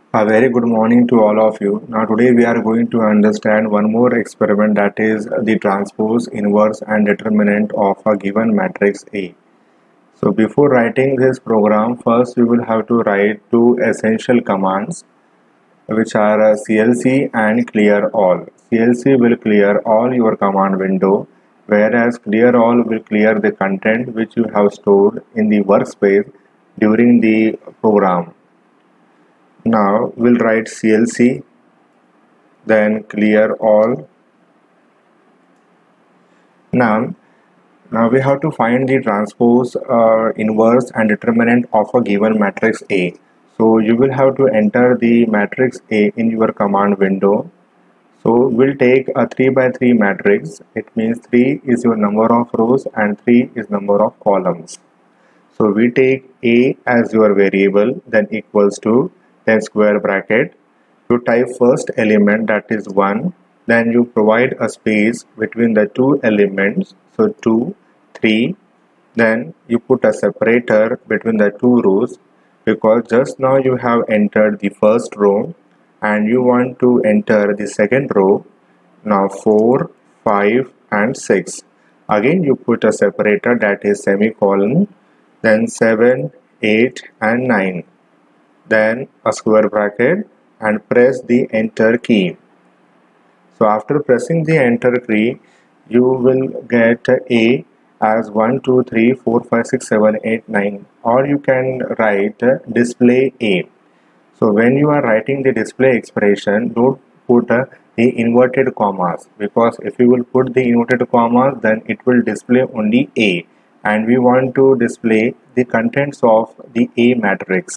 A very good morning to all of you. Now today we are going to understand one more experiment, that is the transpose, inverse and determinant of a given matrix A. So before writing this program, first we will have to write two essential commands, which are CLC and clear all. CLC will clear all your command window, whereas clear all will clear the content which you have stored in the workspace during the program. Now we'll write CLC, then clear all. Now, now we have to find the transpose, inverse and determinant of a given matrix A. So you will have to enter the matrix A in your command window. So we'll take a 3 by 3 matrix. It means 3 is your number of rows and 3 is number of columns. So we take A as your variable, then equals to, then square bracket. You type first element, that is 1, then you provide a space between the two elements, so 2, 3, then you put a separator between the two rows, because just now you have entered the first row and you want to enter the second row. Now 4, 5 and 6. Again you put a separator, that is semicolon, then 7, 8 and 9. Then a square bracket and press the enter key. So after pressing the enter key, you will get A as 1, 2, 3, 4, 5, 6, 7, 8, 9, or you can write display A. So when you are writing the display expression, don't put the inverted commas, because if you will put the inverted commas, then it will display only A, and we want to display the contents of the A matrix.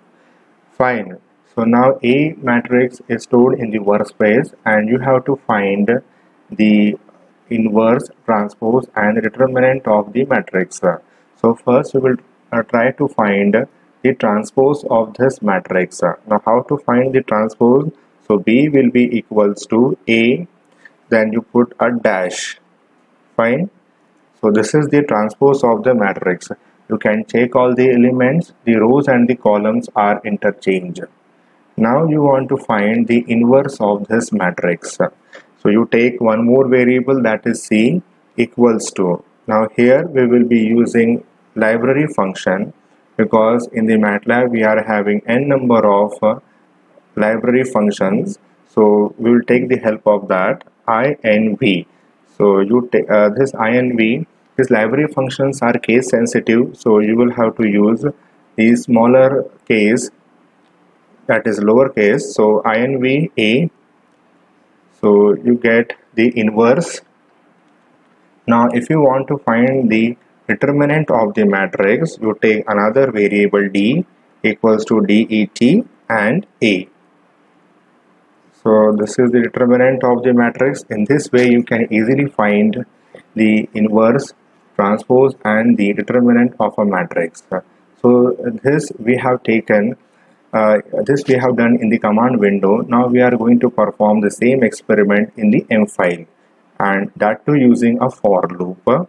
Fine. So now A matrix is stored in the workspace and you have to find the inverse, transpose and the determinant of the matrix. So first we will try to find the transpose of this matrix. Now how to find the transpose? So B will be equals to A, then you put a dash. Fine. So this is the transpose of the matrix. You can check all the elements, the rows and the columns are interchanged. Now you want to find the inverse of this matrix. So you take one more variable, that is C, equals to. Now here we will be using library function, because in the MATLAB we are having n number of library functions. So we will take the help of that, INV. So you take this INV. These library functions are case sensitive, so you will have to use the smaller case, that is lowercase. So INV A. So you get the inverse. Now if you want to find the determinant of the matrix, you take another variable D equals to DET and A. So this is the determinant of the matrix. In this way you can easily find the inverse, transpose and the determinant of a matrix. So this we have taken, this we have done in the command window. Now we are going to perform the same experiment in the M file, and that too using a for loop.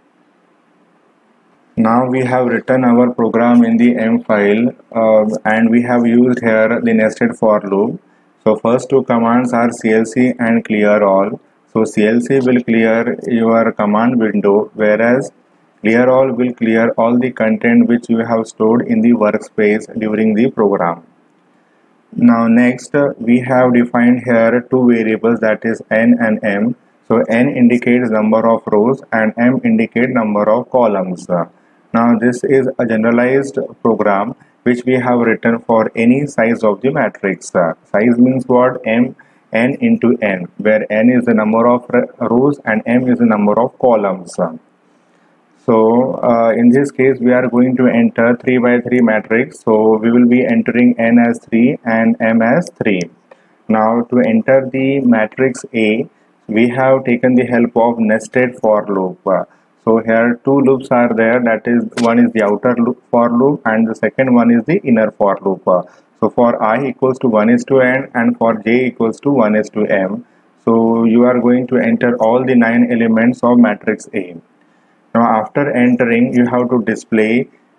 Now we have written our program in the M file, and we have used here the nested for loop. So first two commands are CLC and clear all. So CLC will clear your command window, whereas clear all will clear all the content which you have stored in the workspace during the program. Now next we have defined here two variables, that is n and m. So n indicates number of rows and m indicates number of columns. Now this is a generalized program which we have written for any size of the matrix. Size means what? N into n, where n is the number of rows and m is the number of columns. So in this case we are going to enter 3 by 3 matrix. So we will be entering n as 3 and m as 3. Now to enter the matrix A, we have taken the help of nested for loop. So here two loops are there, that is, one is the outer loop for loop and the second one is the inner for loop. So for I equals to 1 is to n and for j equals to 1 is to m. So you are going to enter all the 9 elements of matrix A. Now after entering, you have to display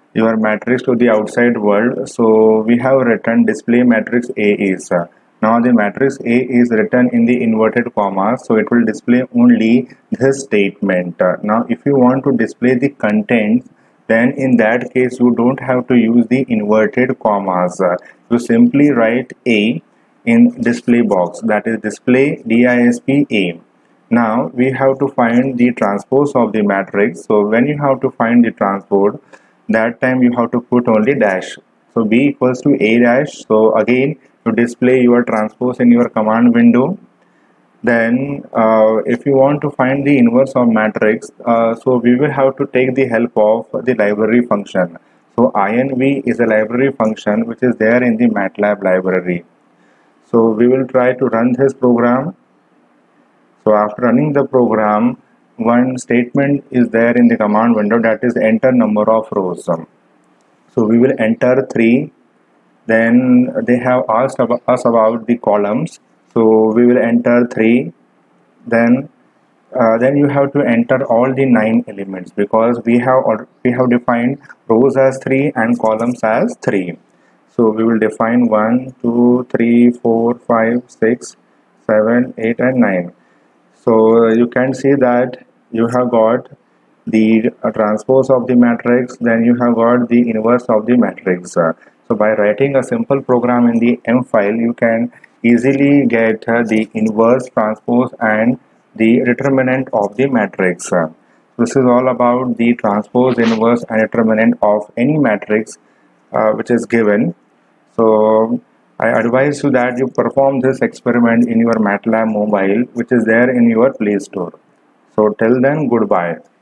your matrix to the outside world. So we have written display matrix A is. Now the matrix A is written in the inverted commas, so it will display only this statement. Now if you want to display the contents, then in that case you don't have to use the inverted commas. You simply write A in display box, that is display disp A. Now we have to find the transpose of the matrix. So when you have to find the transpose, that time you have to put only dash. So b equals to a dash. So again you display your transpose in your command window. Then if you want to find the inverse of matrix, so we will have to take the help of the library function. So inv is a library function which is there in the MATLAB library. So we will try to run this program. So after running the program, one statement is there in the command window, that is enter number of rows. So we will enter 3. Then they have asked us about the columns. So we will enter 3. Then you have to enter all the 9 elements, because we have defined rows as 3 and columns as 3. So we will define 1, 2, 3, 4, 5, 6, 7, 8 and 9. So you can see that you have got the transpose of the matrix, then you have got the inverse of the matrix. So by writing a simple program in the M file, you can easily get the inverse, transpose and the determinant of the matrix. This is all about the transpose, inverse and determinant of any matrix which is given. So I advise you that you perform this experiment in your MATLAB mobile, which is there in your Play Store. So till then, goodbye.